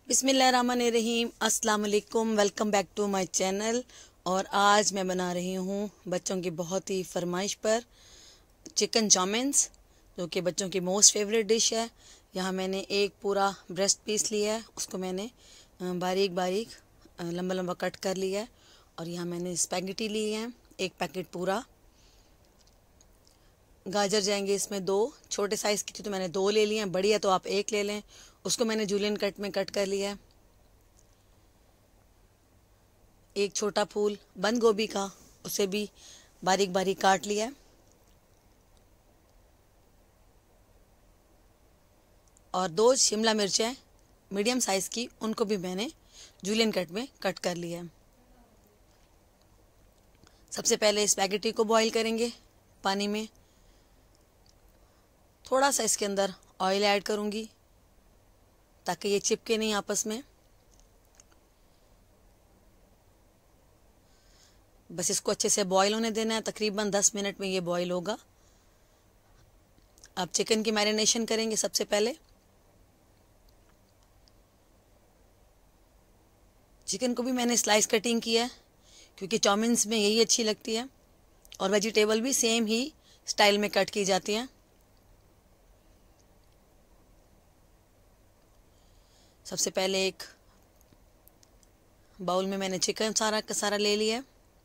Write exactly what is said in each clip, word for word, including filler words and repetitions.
बिस्मिल्लाहिर्रहमानिर्रहीम, अस्सलाम वालेकुम। Welcome back to my channel. और आज मैं बना रही हूँ बच्चों की बहुत ही फरमाइश पर चिकन चाउमीन्स, जो कि बच्चों की मोस्ट फेवरेट डिश है। यहाँ मैंने एक पूरा ब्रेस्ट पीस लिया है, उसको मैंने बारीक बारीक लंबा लंबा कट कर लिया है। और यहाँ मैंने स्पैगेटी ली है, एक पैकेट पूरा। गाजर जाएंगे इसमें दो, छोटे साइज़ की थी तो मैंने दो ले लिए हैं, बड़ी है तो आप एक ले लें। उसको मैंने जूलियन कट में कट कर लिया है। एक छोटा फूल बंद गोभी का, उसे भी बारीक बारीक काट लिया है। और दो शिमला मिर्चें मीडियम साइज़ की, उनको भी मैंने जूलियन कट में कट कर लिया है। सबसे पहले स्पैगेटी को बॉईल करेंगे पानी में। थोड़ा सा इसके अंदर ऑयल ऐड करूँगी ताकि ये चिपके नहीं आपस में। बस इसको अच्छे से बॉईल होने देना है, तकरीबन दस मिनट में ये बॉईल होगा। अब चिकन की मैरिनेशन करेंगे। सबसे पहले चिकन को भी मैंने स्लाइस कटिंग किया है, क्योंकि चाउमीन्स में यही अच्छी लगती है। और वेजिटेबल भी सेम ही स्टाइल में कट की जाती हैं। सबसे पहले एक बाउल में मैंने चिकन सारा का सारा ले लिया है।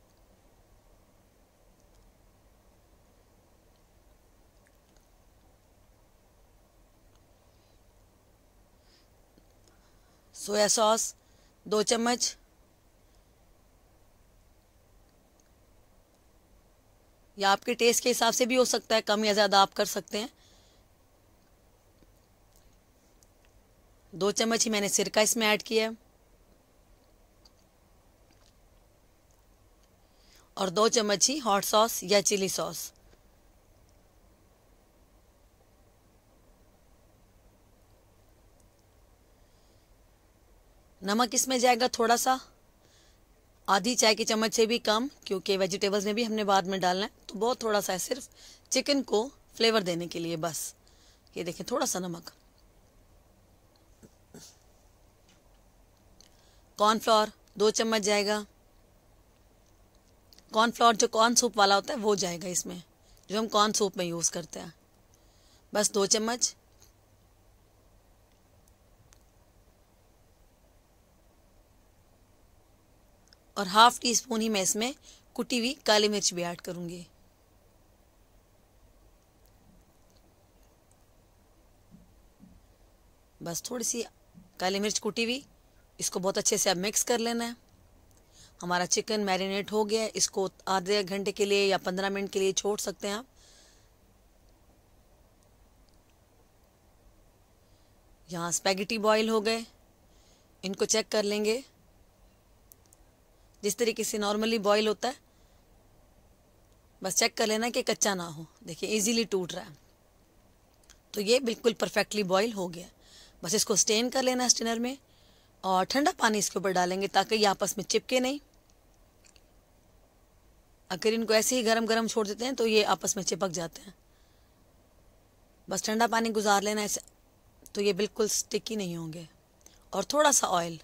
सोया सॉस दो चम्मच, या आपके टेस्ट के हिसाब से भी हो सकता है, कम या ज़्यादा आप कर सकते हैं। दो चम्मच ही मैंने सिरका इसमें ऐड किया है। और दो चम्मच ही हॉट सॉस या चिली सॉस। नमक इसमें जाएगा थोड़ा सा, आधी चाय की चम्मच से भी कम, क्योंकि वेजिटेबल्स में भी हमने बाद में डालना है। तो बहुत थोड़ा सा है, सिर्फ चिकन को फ्लेवर देने के लिए बस। ये देखें, थोड़ा सा नमक। कॉर्नफ्लोर दो चम्मच जाएगा। कॉर्नफ्लोर जो कॉर्न सूप वाला होता है वो जाएगा इसमें, जो हम कॉर्न सूप में यूज़ करते हैं, बस दो चम्मच। और हाफ टी स्पून ही मैं इसमें कुटी हुई काली मिर्च भी ऐड करूँगी। बस थोड़ी सी काली मिर्च कुटी हुई, इसको बहुत अच्छे से अब मिक्स कर लेना है। हमारा चिकन मैरिनेट हो गया है, इसको आधे घंटे के लिए या पंद्रह मिनट के लिए छोड़ सकते हैं आप। यहाँ स्पैगेटी बॉईल हो गए, इनको चेक कर लेंगे। जिस तरीके से नॉर्मली बॉईल होता है, बस चेक कर लेना कि कच्चा ना हो। देखिए इजीली टूट रहा है, तो ये बिल्कुल परफेक्टली बॉईल हो गया। बस इसको स्टेन कर लेना स्टेनर में, और ठंडा पानी इसके ऊपर डालेंगे ताकि ये आपस में चिपके नहीं। अगर इनको ऐसे ही गरम गरम छोड़ देते हैं तो ये आपस में चिपक जाते हैं। बस ठंडा पानी गुजार लेना ऐसे, तो ये बिल्कुल स्टिकी नहीं होंगे। और थोड़ा सा ऑयल,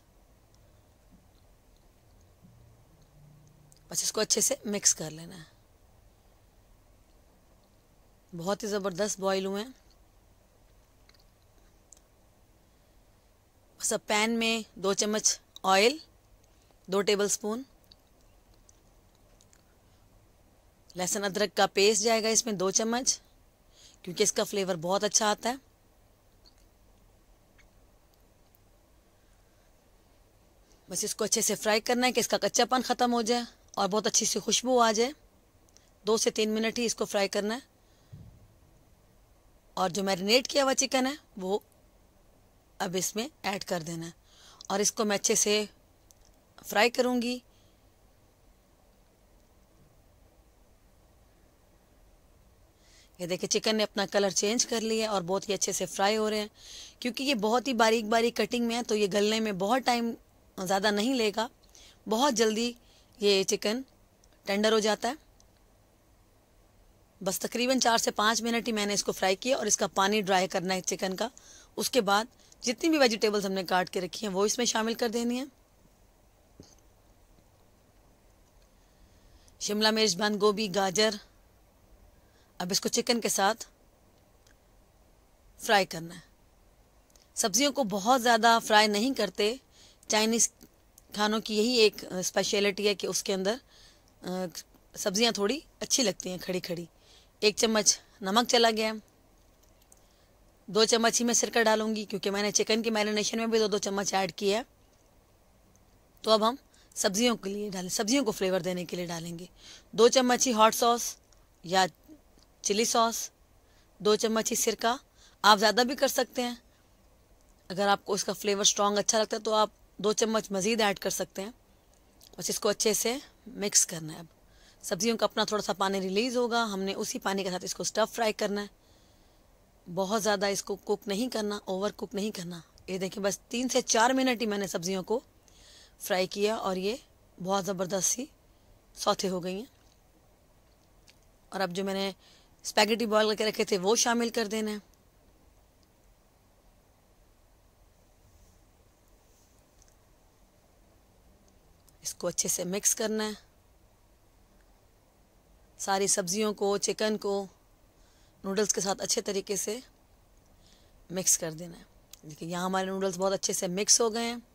बस इसको अच्छे से मिक्स कर लेना है। बहुत ही ज़बरदस्त बॉईल हुए हैं। बस अब पैन में दो चम्मच ऑयल, दो टेबलस्पून लहसुन अदरक का पेस्ट जाएगा इसमें दो चम्मच, क्योंकि इसका फ्लेवर बहुत अच्छा आता है। बस इसको अच्छे से फ्राई करना है कि इसका कच्चापन ख़त्म हो जाए और बहुत अच्छी सी खुशबू आ जाए। दो से तीन मिनट ही इसको फ्राई करना है। और जो मैरिनेट किया हुआ चिकन है वो अब इसमें ऐड कर देना है, और इसको मैं अच्छे से फ्राई करूँगी। ये देखिए, चिकन ने अपना कलर चेंज कर लिया और बहुत ही अच्छे से फ्राई हो रहे हैं। क्योंकि ये बहुत ही बारीक बारीक कटिंग में है, तो ये गलने में बहुत टाइम ज़्यादा नहीं लेगा। बहुत जल्दी ये चिकन टेंडर हो जाता है। बस तकरीबन चार से पाँच मिनट ही मैंने इसको फ्राई किया, और इसका पानी ड्राई करना है चिकन का। उसके बाद जितनी भी वेजिटेबल्स हमने काट के रखी हैं वो इसमें शामिल कर देनी है। शिमला मिर्च, बंद गोभी, गाजर। अब इसको चिकन के साथ फ्राई करना है। सब्जियों को बहुत ज़्यादा फ्राई नहीं करते। चाइनीज़ खानों की यही एक स्पेशलिटी है कि उसके अंदर सब्जियां थोड़ी अच्छी लगती हैं खड़ी खड़ी। एक चम्मच नमक चला गया। दो चम्मच ही मैं सिरका डालूंगी क्योंकि मैंने चिकन की मैरिनेशन में भी दो दो चम्मच ऐड किया है। तो अब हम सब्जियों के लिए डालें, सब्जियों को फ्लेवर देने के लिए डालेंगे दो चम्मच ही हॉट सॉस या चिली सॉस, दो चम्मच ही सिरका। आप ज़्यादा भी कर सकते हैं, अगर आपको इसका फ्लेवर स्ट्रॉन्ग अच्छा लगता है तो आप दो चम्मच मज़ीद ऐड कर सकते हैं। बस इसको अच्छे से मिक्स करना है। अब सब्जियों का अपना थोड़ा सा पानी रिलीज़ होगा, हमने उसी पानी के साथ इसको स्टफ़ फ्राई करना है। बहुत ज़्यादा इसको कुक नहीं करना, ओवर कुक नहीं करना। ये देखिए बस तीन से चार मिनट ही मैंने सब्जियों को फ्राई किया और ये बहुत ज़बरदस्त सी सौथे हो गई हैं। और अब जो मैंने स्पैगेटी बॉयल करके रखे थे वो शामिल कर देना है। इसको अच्छे से मिक्स करना है। सारी सब्जियों को, चिकन को नूडल्स के साथ अच्छे तरीके से मिक्स कर देना है। देखिए यहाँ हमारे नूडल्स बहुत अच्छे से मिक्स हो गए हैं।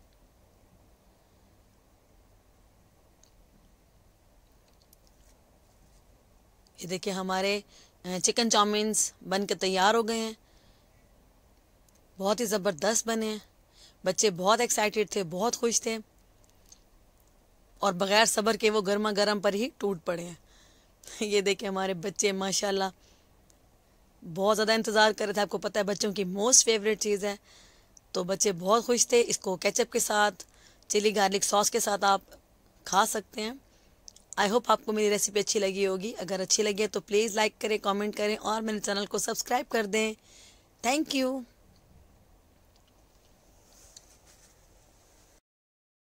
ये देखिए हमारे चिकन चाउमीन्स बन के तैयार हो गए हैं। बहुत ही ज़बरदस्त बने हैं। बच्चे बहुत एक्साइटेड थे, बहुत खुश थे और बग़ैर सब्र के वो गर्मा गर्म पर ही टूट पड़े हैं। ये देखिए हमारे बच्चे माशाल्लाह बहुत ज़्यादा इंतज़ार कर रहे थे। आपको पता है बच्चों की मोस्ट फेवरेट चीज़ है, तो बच्चे बहुत खुश थे। इसको केचप के साथ, चिली गार्लिक सॉस के साथ आप खा सकते हैं। आई होप आपको मेरी रेसिपी अच्छी लगी होगी। अगर अच्छी लगी है तो प्लीज़ लाइक करें, कमेंट करें और मेरे चैनल को सब्सक्राइब कर दें। Thank you.